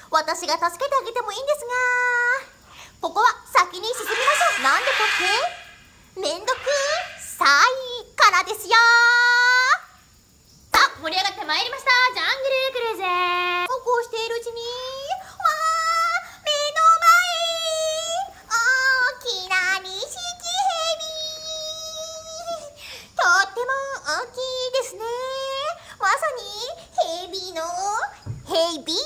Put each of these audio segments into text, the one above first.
私が助けてあげてもいいんですが、ここは先に進みましょう。なんでかってめんどくさいからですよ。さあ、盛り上がってまいりました。ジャングルクルーズ。そうこうしているうちに、目の前、大きなニシキヘビ。とっても大きいですね。まさにヘビのヘビ級。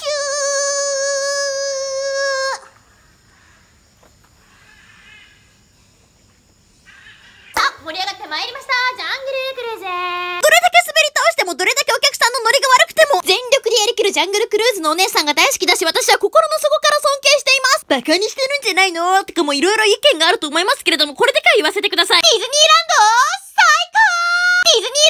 さあ、盛り上がってまいりました。ジャングルクルーズ。 どれだけ滑り倒してもどれだけお客さんのノリが悪くても全力でやりきるジャングルクルーズのお姉さんが大好きだし、私は心の底から尊敬しています。バカにしてるんじゃないのとかもいろいろ意見があると思いますけれども、これだけは言わせてください。ディズニーランド最高！ディズニー